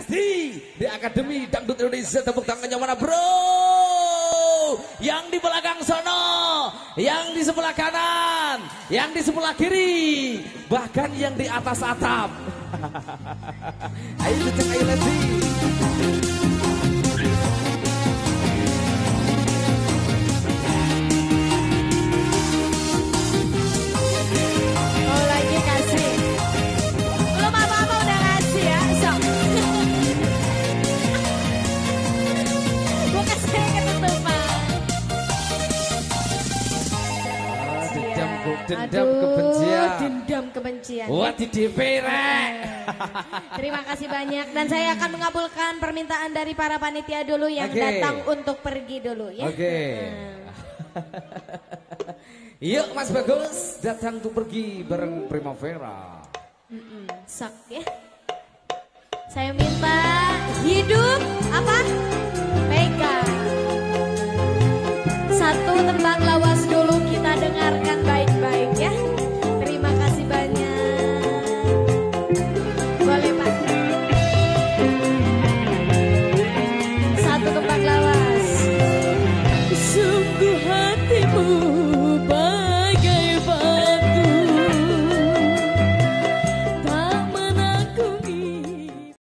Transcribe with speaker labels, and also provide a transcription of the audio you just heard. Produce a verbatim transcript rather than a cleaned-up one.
Speaker 1: Lesti di Akademi Dangdut Indonesia. Tepuk tangannya mana bro? Yang di belakang sono, yang di sebelah kanan, yang di sebelah kiri, bahkan yang di atas atap. Ayo cek ayo Lesti.
Speaker 2: Oh lagi kasih. Belum apa-apa udah ngasih ya. Sok. Gue kasih ketutupan.
Speaker 1: Oh, dendam, dendam
Speaker 2: Aduh,
Speaker 1: kebencian.
Speaker 2: dendam kebencian.
Speaker 1: Wah di D P rek.
Speaker 2: Terima kasih banyak dan saya akan mengabulkan permintaan dari para panitia dulu yang
Speaker 1: Oke.
Speaker 2: datang untuk pergi dulu ya.
Speaker 1: Oke. Yuk Mas Bagus datang untuk pergi bareng Primavera.
Speaker 2: Mm-mm, sok ya. Saya minta hidup apa? Pegang. Satu tembang lawas dulu kita dengarkan baik.